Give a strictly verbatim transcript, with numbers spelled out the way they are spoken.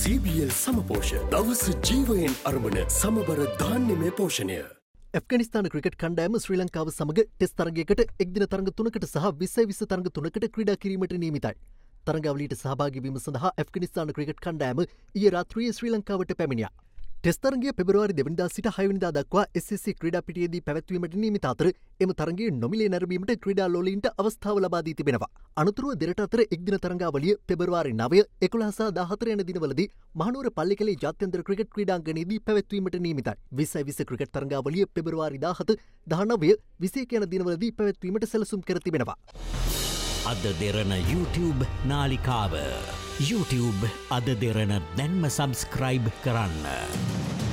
ඩී බී L සමපෝෂ දවස ජීවයෙන් අරඹන සමබර ධාන්‍යමය පෝෂණය. ඇෆ්ගනිස්තාන ක්‍රිකට් කණ්ඩායම ශ්‍රී ලංකාව සමග ටෙස්ට් තරගයකට එක්දින තරග තුනකට සහ විස්සයි විස්ස තරග තුනකට ක්‍රීඩා කිරීමට නියමිතයි. තරගාවලියට සහභාගී වීම සඳහා ඇෆ්ගනිස්තාන ක්‍රිකට් කණ්ඩායම ඊයේ රාත්‍රියේ ශ්‍රී ලංකාවට පැමිණියා. ටෙස්ට් තරගය පෙබරවාරි දෙවනිදා සිට හයවනිදා දක්වා එස් එස් සී ක්‍රීඩා පිටියේදී පැවැත්වීමට නියමිත අතර එම තරගය නොමිලේ නැරඹීමට ක්‍රීඩා ලෝලීන්ට අවස්ථාව ලබා දී තිබෙනවා. අනතුරුව දෙරට අතර එක්දින තරගාවලිය පෙබරවාරි නවය, එකොළහ සහ දාහතර යන දිනවලදී මහනුවර පල්ලිකැලේ ජාත්‍යන්තර ක්‍රිකට් ක්‍රීඩාංගණයේදී පැවැත්වීමට නියමිතයි. විස්සයි විස්ස ක්‍රිකට් තරගාවලිය පෙබරවාරි දාහත, දහනවය, විසිඑක යන දිනවලදී පැවැත්වීමට සැලසුම් කර තිබෙනවා. අද දෙරන YouTube නාලිකාව YouTube අද දෙරන දැන්ම සබස්ක්‍රයිබ් කරන්න.